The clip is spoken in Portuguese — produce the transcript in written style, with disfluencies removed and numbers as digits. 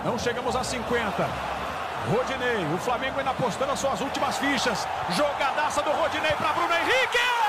Não chegamos a 50. Rodinei, o Flamengo ainda apostando as suas últimas fichas. Jogadaça do Rodinei para Bruno Henrique.